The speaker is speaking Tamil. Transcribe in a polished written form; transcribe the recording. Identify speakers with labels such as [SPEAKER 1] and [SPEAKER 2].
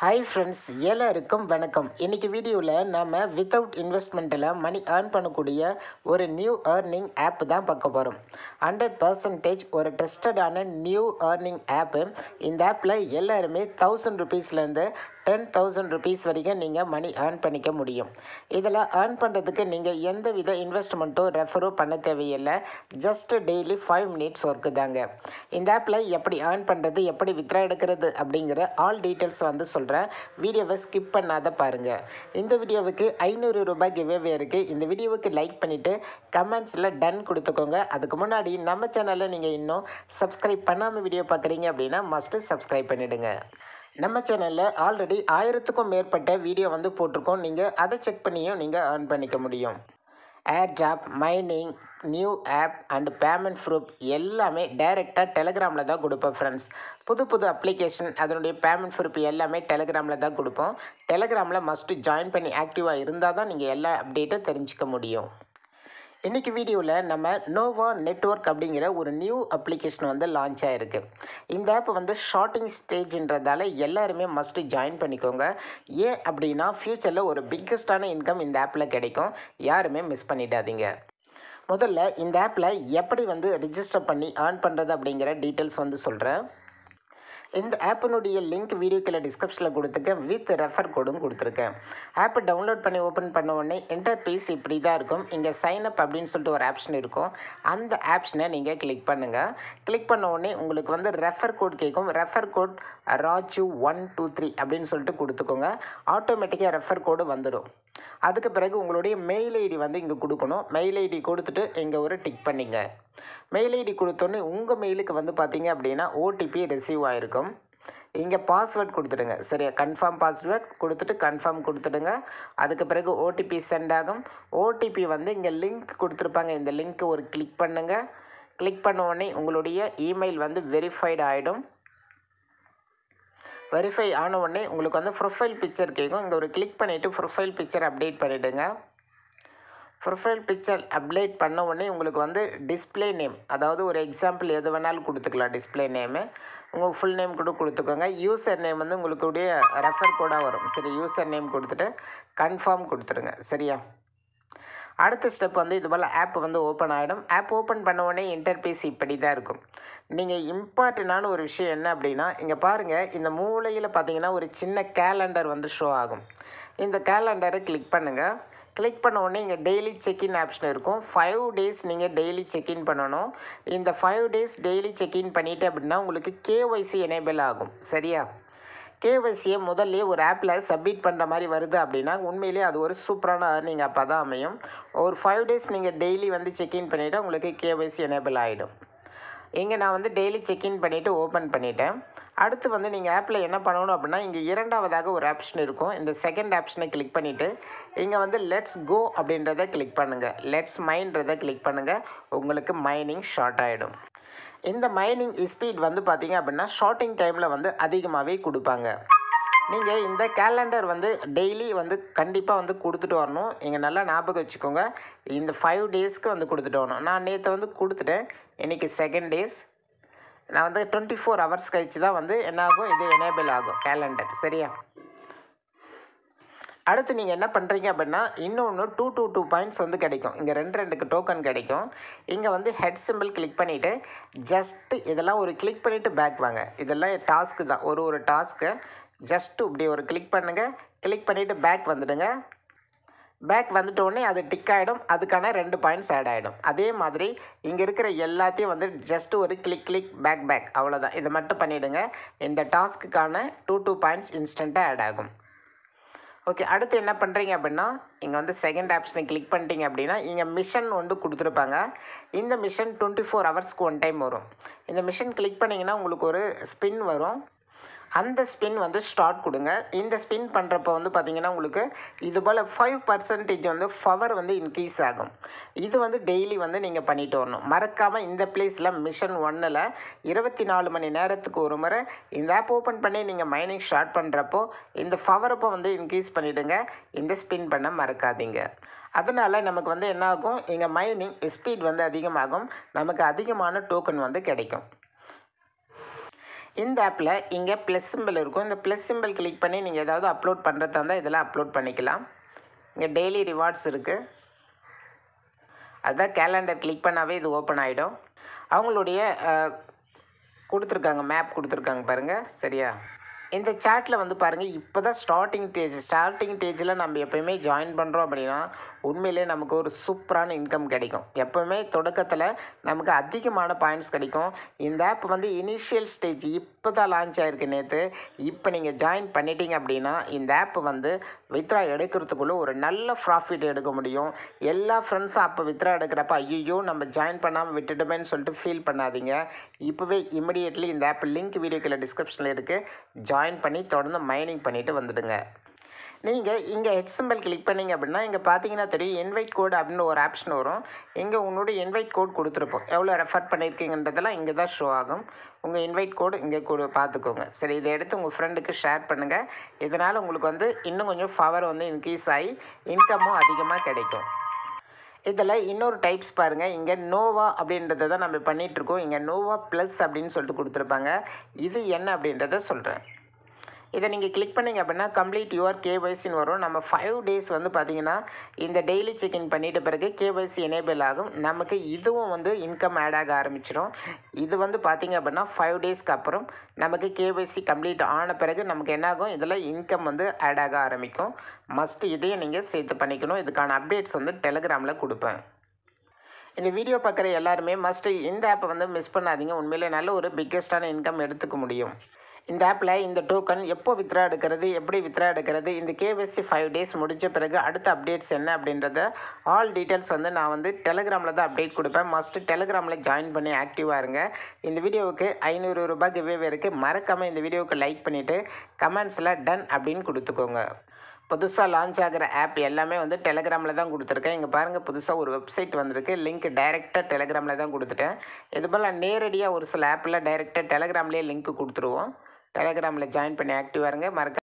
[SPEAKER 1] Hi friends, எல்லாருக்கும் வணக்கம். இன்னைக்கு வீடியோல நாம வித்தவுட் இன்வெஸ்ட்மெண்ட்ல மணி earn பண்ணக்கூடிய ஒரு நியூ earning ஆப் தான் பார்க்க போறோம். 100% ஒரு ட்ரஸ்டடான நியூ earning ஆப். இந்த ஆப்ல எல்லாரும் 1000 ரூபீஸ்ல இருந்து 10,000 ரூபீஸ் வரைக்கும் நீங்க மணி earn பண்ணிக்க முடியும். இதல earn பண்றதுக்கு நீங்க எந்தவித இன்வெஸ்ட்மென்ட்டோ ரெஃபரோ பண்ண தேவையில்லை. ஜஸ்ட் டெய்லி 5 மினிட்ஸ் வர்க் தாங்க. இந்த ஆப்ல எப்படி earn பண்றது, எப்படி வித்ரா எடுக்கிறது அப்படிங்கற ஆல் டீடைல்ஸ் வந்து சொல்றேன். வீடியோவை ஸ்கிப் பண்ணாத பாருங்க. இந்த வீடியோவுக்கு 500 ரூபாய் giveaway இருக்கு. இந்த வீடியோவுக்கு லைக் பண்ணிட்டு கமெண்ட்ஸ்ல டன் கொடுத்துக்கோங்க. அதுக்கு முன்னாடி நம்ம சேனலை நீங்க இன்னும் சப்ஸ்கிரைப் பண்ணாம வீடியோ பார்க்குறீங்க அப்படின்னா மஸ்ட் சப்ஸ்கிரைப் பண்ணிடுங்க. நம்ம சேனலில் ஆல்ரெடி 1000க்கும் மேற்பட்ட வீடியோ வந்து போட்டிருக்கோம். நீங்கள் அதை செக் பண்ணியும் நீங்கள் earn பண்ணிக்க முடியும். Airdrop, mining, new app and payment proof எல்லாமே டைரெக்டாக டெலிகிராமில் தான் கொடுப்போம் ஃப்ரெண்ட்ஸ். புது அப்ளிகேஷன் அதனுடைய பேமெண்ட் ப்ரூஃப் எல்லாமே டெலிகிராமில் தான் கொடுப்போம். டெலிகிராமில் மஸ்ட்டு ஜாயின் பண்ணி ஆக்டிவாக இருந்தால் தான் நீங்கள் எல்லா அப்டேட்டும் தெரிஞ்சுக்க முடியும். இன்றைக்கி வீடியோவில் நம்ம நோவா நெட்வொர்க் அப்படிங்கிற ஒரு நியூ அப்ளிகேஷன் வந்து லான்ச் ஆகிருக்கு. இந்த ஆப் வந்து ஷார்ட்டிங் ஸ்டேஜ்ன்றதால எல்லாருமே மஸ்ட்டு ஜாயின் பண்ணிக்கோங்க. ஏன் அப்படின்னா ஃப்யூச்சரில் ஒரு பிக்கஸ்டான இன்கம் இந்த ஆப்பில் கிடைக்கும். யாருமே மிஸ் பண்ணிடாதீங்க. முதல்ல இந்த ஆப்பில் எப்படி வந்து ரிஜிஸ்டர் பண்ணி earn பண்ணுறது அப்படிங்கிற டீட்டெயில்ஸ் வந்து சொல்கிறேன். இந்த ஆப்பினுடைய லிங்க் வீடியோக்குள்ள டிஸ்கிரிப்ஷனில் கொடுத்துருக்கேன். வித் ரெஃபர் கோடும் கொடுத்துருக்கேன். ஆப்பை டவுன்லோட் பண்ணி ஓப்பன் பண்ண உடனே இன்டர்பேஸ் இப்படி தான் இருக்கும். இங்கே சைன் அப் அப்படின்னு சொல்லிட்டு ஒரு ஆப்ஷன் இருக்கும். அந்த ஆப்ஷனை நீங்கள் கிளிக் பண்ணுங்கள். கிளிக் பண்ண உடனே உங்களுக்கு வந்து ரெஃபர் கோட் கேட்கும். ரெஃபர் கோட் ராஜு 123 அப்படின்னு சொல்லிட்டு கொடுத்துக்கோங்க. ஆட்டோமேட்டிக்காக ரெஃபர் கோடு வந்துடும். அதுக்கு பிறகு உங்களுடைய மெயில் ஐடி வந்து இங்கே கொடுக்கணும். மெயில் ஐடி கொடுத்துட்டு இங்கே ஒரு டிக் பண்ணிங்க. மெயில் ஐடி கொடுத்தோன்னே உங்கள் மெயிலுக்கு வந்து பார்த்தீங்க அப்படின்னா ஓடிபி ரிசீவ் ஆகிருக்கும். இங்கே பாஸ்வேர்ட் கொடுத்துடுங்க. சரியா, கன்ஃபார்ம் பாஸ்வேர்ட் கொடுத்துட்டு கன்ஃபார்ம் கொடுத்துடுங்க. அதுக்கு பிறகு ஓடிபி சென்ட் ஆகும். ஓடிபி வந்து இங்கே லிங்க் கொடுத்துருப்பாங்க. இந்த லிங்க்கு ஒரு கிளிக் பண்ணுங்கள். கிளிக் பண்ண உடனே உங்களுடைய இமெயில் வந்து வெரிஃபைடு ஆகிடும். வெரிஃபை ஆன உடனே உங்களுக்கு வந்து ப்ரொஃபைல் பிக்சர் கேட்கும். இங்கே ஒரு கிளிக் பண்ணிவிட்டு ப்ரொஃபைல் பிக்சர் அப்டேட் பண்ணிவிடுங்க. ப்ரொஃபைல் பிக்சர் அப்டேட் பண்ண உடனே உங்களுக்கு வந்து டிஸ்பிளே நேம், அதாவது ஒரு எக்ஸாம்பிள் எது வேணாலும் கொடுத்துக்கலாம். டிஸ்பிளே நேமு உங்கள் ஃபுல் நேம் கூட கொடுத்துக்கோங்க. யூசர் நேம் வந்து உங்களுடைய ரெஃபர் கோடாக வரும். சரி, யூசர் நேம் கொடுத்துட்டு கன்ஃபார்ம் கொடுத்துருங்க. சரியா, அடுத்த ஸ்டெப் வந்து இது போல் ஆப் வந்து ஓப்பன் ஆகிடும். ஆப் ஓப்பன் பண்ண உடனே இன்டர்பேஸ் இப்படி தான் இருக்கும். நீங்கள் இம்பார்ட்டண்டான ஒரு விஷயம் என்ன அப்படின்னா, இங்கே பாருங்கள், இந்த மூலையில் பார்த்தீங்கன்னா ஒரு சின்ன கேலண்டர் வந்து ஷோ ஆகும். இந்த கேலண்டரை கிளிக் பண்ணுங்கள். கிளிக் பண்ண உடனே இங்கே டெய்லி செக்இன் ஆப்ஷன் இருக்கும். 5 டேஸ் நீங்கள் டெய்லி செக்இன் பண்ணணும். இந்த 5 டேஸ் டெய்லி செக்இன் பண்ணிவிட்டு அப்படின்னா உங்களுக்கு கேஒய்சி எனேபிள் ஆகும். சரியா, கேஒய்சியை முதல்ல ஒரு ஆப்பில் சப்மிட் பண்ணுற மாதிரி வருது அப்படின்னா உண்மையிலேயே அது ஒரு சூப்பரான earning ஆப்பாக தான் அமையும். ஒரு 5 டேஸ் நீங்கள் டெய்லி வந்து செக்இன் பண்ணிவிட்டு உங்களுக்கு கேஒய்சி எனேபிள் ஆகிடும். இங்கே நான் வந்து டெய்லி செக்இன் பண்ணிவிட்டு ஓப்பன் பண்ணிட்டேன். அடுத்து வந்து நீங்கள் ஆப்பில் என்ன பண்ணணும் அப்படின்னா, இங்கே இரண்டாவதாக ஒரு ஆப்ஷன் இருக்கும். இந்த செகண்ட் ஆப்ஷனை கிளிக் பண்ணிவிட்டு இங்கே வந்து லெட்ஸ் கோ அப்படின்றத கிளிக் பண்ணுங்கள். லெட்ஸ் மைன்றதை கிளிக் பண்ணுங்கள். உங்களுக்கு மைனிங் ஷார்ட் ஆகிடும். இந்த மைனிங் ஸ்பீட் வந்து பார்த்தீங்க அப்படின்னா ஷார்ட்டிங் டைமில் வந்து அதிகமாகவே கொடுப்பாங்க. நீங்கள் இந்த கேலண்டர் வந்து டெய்லி வந்து கண்டிப்பாக வந்து கொடுத்துட்டு வரணும். இங்கே நல்லா ஞாபகம் வச்சுக்கோங்க. இந்த 5 டேஸ்க்கு வந்து கொடுத்துட்டு வரணும். நான் நேற்று வந்து கொடுத்துட்டேன். இன்றைக்கி செகண்ட் டேஸ். நான் வந்து 24 ஹவர்ஸ் கழித்து தான் வந்து என்ன ஆகும், இது எனேபிள் ஆகும் கேலண்டர். சரியா, அடுத்து நீங்கள் என்ன பண்ணுறீங்க அப்படின்னா இன்னொன்று 2 பாயிண்ட்ஸ் வந்து கிடைக்கும். இங்கே 2 டோக்கன் கிடைக்கும். இங்கே வந்து ஹெட் சிம்பிள் கிளிக் பண்ணிவிட்டு ஜஸ்ட்டு இதெல்லாம் ஒரு கிளிக் பண்ணிவிட்டு பேக் வாங்க. இதெல்லாம் டாஸ்க்கு தான். ஒரு டாஸ்க்கு ஜஸ்ட்டு இப்படி ஒரு கிளிக் பண்ணுங்கள். கிளிக் பண்ணிவிட்டு பேக் வந்துடுங்க. பேக் வந்துட்டோடனே அது டிக் ஆகிடும். அதுக்கான 2 பாயிண்ட்ஸ் ஆட் ஆகிடும். அதே மாதிரி இங்கே இருக்கிற எல்லாத்தையும் வந்து ஜஸ்ட்டு ஒரு கிளிக் பேக் அவ்வளோதான். இதை மட்டும் பண்ணிவிடுங்க. இந்த டாஸ்க்குக்கான 2 பாயிண்ட்ஸ் இன்ஸ்டண்ட்டாக ஆட் ஆகும். ஓகே, அடுத்து என்ன பண்ணுறீங்க அப்படின்னா இங்கே வந்து செகண்ட் ஆப்ஷனை கிளிக் பண்ணிட்டீங்க அப்படின்னா இங்கே மிஷன் வந்து கொடுத்துருப்பாங்க. இந்த மிஷன் 24 ஹவர்ஸ்க்கு 1 டைம் வரும். இந்த மிஷன் கிளிக் பண்ணிங்கன்னா உங்களுக்கு ஒரு ஸ்பின் வரும். அந்த ஸ்பின் வந்து ஸ்டார்ட் கொடுங்க. இந்த ஸ்பின் பண்ணுறப்போ வந்து பார்த்திங்கன்னா உங்களுக்கு இது போல் 5% வந்து பவர் வந்து இன்க்ரீஸ் ஆகும். இது வந்து டெய்லி வந்து நீங்கள் பண்ணிட்டு வரணும். மறக்காமல் இந்த பிளேஸில் மிஷன் 1ல் 24 மணி நேரத்துக்கு ஒரு முறை இந்த ஆப் ஓப்பன் பண்ணி நீங்கள் மைனிங் ஸ்டார்ட் பண்ணுறப்போ இந்த பவரப்போ வந்து இன்க்ரீஸ் பண்ணிவிடுங்க. இந்த ஸ்பின் பண்ண மறக்காதீங்க. அதனால் நமக்கு வந்து என்ன ஆகும், இங்கே மைனிங் ஸ்பீட் வந்து அதிகமாகும். நமக்கு அதிகமான டோக்கன் வந்து கிடைக்கும். இந்த ஆப்பில் இங்கே ப்ளஸ் சிம்பிள் இருக்கும். இந்த ப்ளஸ் சிம்பிள் கிளிக் பண்ணி நீங்கள் ஏதாவது அப்லோட் பண்ணுறதா இருந்தால் இதில் அப்லோட் பண்ணிக்கலாம். இங்கே டெய்லி ரிவார்ட்ஸ் இருக்குது. அதுதான் கேலண்டர் கிளிக் பண்ணாவே இது ஓப்பன் ஆகிடும். அவங்களுடைய கொடுத்துருக்காங்க, மேப் கொடுத்துருக்காங்க பாருங்கள். சரியா, இந்த சாட்டில் வந்து பாருங்கள், இப்போ தான் ஸ்டார்டிங் ஸ்டேஜில் நம்ம எப்போயுமே ஜாயின் பண்ணுறோம் அப்படின்னா உண்மையிலே நமக்கு ஒரு சூப்பரான இன்கம் கிடைக்கும். எப்போவுமே தொடக்கத்தில் நமக்கு அதிகமான பாயிண்ட்ஸ் கிடைக்கும். இந்த ஆப் வந்து இனிஷியல் ஸ்டேஜ் இப்போ தான் லான்ச் ஆகிருக்கு நேற்று. இப்போ நீங்கள் ஜாயின் பண்ணிட்டீங்க அப்படின்னா இந்த ஆப் வந்து வித்ரா எடுக்கிறதுக்குள்ளே ஒரு நல்ல ப்ராஃபிட் எடுக்க முடியும். எல்லா ஃப்ரெண்ட்ஸும் அப்போ வித்ரா எடுக்கிறப்ப ஐயோ நம்ம ஜாயின் பண்ணாமல் விட்டுடுமேன்னு சொல்லிட்டு ஃபீல் பண்ணாதீங்க. இப்போவே இமிடியேட்லி இந்த ஆப் லிங்க் வீடியோக்குள்ள டிஸ்கிரிப்ஷனில் இருக்குது. ஜாயின் பண்ணி தொடர்ந்து மைனிங் பண்ணிவிட்டு வந்துடுங்க. நீங்கள் இங்கே ஹெட் சிம்பிள் கிளிக் பண்ணிங்க அப்படின்னா இங்கே பார்த்தீங்கன்னா தெரியும் இன்வைட் கோட் அப்படின்னு ஒரு ஆப்ஷன் வரும். இங்கே உங்களுடைய இன்வைட் கோட் கொடுத்துருப்போம். எவ்வளோ ரெஃபர் பண்ணியிருக்கீங்கன்றதெல்லாம் இங்கே தான் ஷோ ஆகும். உங்கள் இன்வைட் கோடு இங்கே பார்த்துக்கோங்க. சரி, இதை எடுத்து உங்கள் ஃப்ரெண்டுக்கு ஷேர் பண்ணுங்கள். இதனால் உங்களுக்கு வந்து இன்னும் கொஞ்சம் பவர் வந்து இன்க்ரீஸ் ஆகி இன்கமும் அதிகமாக கிடைக்கும். இதில் இன்னொரு டைப்ஸ் பாருங்கள். இங்கே நோவா அப்படின்றத தான் நம்ம பண்ணிகிட்ருக்கோம். இங்கே நோவா ப்ளஸ் அப்படின்னு சொல்லிட்டு கொடுத்துருப்பாங்க. இது என்ன அப்படின்றத சொல்கிறேன். இதை நீங்கள் கிளிக் பண்ணிங்க அப்படின்னா கம்ப்ளீட் யுவர் கேஒய்சின்னு வரும். நம்ம 5 days வந்து பார்த்திங்கன்னா இந்த டெய்லி செக்இன் பண்ணிட்ட பிறகு கேஒய்சி எனேபிள் ஆகும். நமக்கு இதுவும் வந்து இன்கம் ஆட் ஆக ஆரம்பிச்சிடும். இது வந்து பார்த்திங்க அப்படின்னா 5 daysக்கு அப்புறம் நமக்கு கேஒய்சி கம்ப்ளீட் ஆன பிறகு நமக்கு என்னாகும், இதில் இன்கம் வந்து ஆட் ஆக ஆரம்பிக்கும். மஸ்ட் இதையும் நீங்கள் சேர்த்து பண்ணிக்கணும். இதுக்கான அப்டேட்ஸ் வந்து டெலிகிராமில் கொடுப்பேன். இந்த வீடியோ பார்க்குற எல்லாருமே மஸ்ட்டு இந்த ஆப்பை வந்து மிஸ் பண்ணாதீங்க. உண்மையிலே நல்ல ஒரு பிக்கெஸ்டான இன்கம் எடுத்துக்க முடியும். இந்த ஆப்பில் இந்த டோக்கன் எப்போ வித்ரா எடுக்கிறது, எப்படி வித்ரா எடுக்கிறது, இந்த கேஒய்சி 5 days முடிஞ்ச பிறகு அடுத்த அப்டேட்ஸ் என்ன அப்படின்றத ஆல் டீட்டெயில்ஸ் வந்து நான் வந்து டெலிகிராமில் தான் அப்டேட் கொடுப்பேன். மஸ்ட்டு டெலிகிராமில் ஜாயின் பண்ணி ஆக்டிவாக இருங்க. இந்த வீடியோவுக்கு 500 ரூபாய் கிவ்வே இருக்குது. மறக்காமல் இந்த வீடியோவுக்கு லைக் பண்ணிவிட்டு கமெண்ட்ஸில் டன் அப்படின்னு கொடுத்துக்கோங்க. புதுசாக லான்ச் ஆகிற ஆப் எல்லாமே வந்து டெலிகிராமில் தான் கொடுத்துருக்கேன். இங்கே பாருங்கள், புதுசாக ஒரு வெப்சைட் வந்திருக்கு. லிங்க் டைரெக்டாக டெலிகிராமில் தான் கொடுத்துட்டேன். இதுபோல் நேரடியாக ஒரு சில ஆப்பில் டைரெக்டாக டெலிகிராம்லேயே லிங்க் கொடுத்துருவோம். டெலிகிராமில் ஜாயின் பண்ணி ஆக்டிவாக இருங்க. மறக்க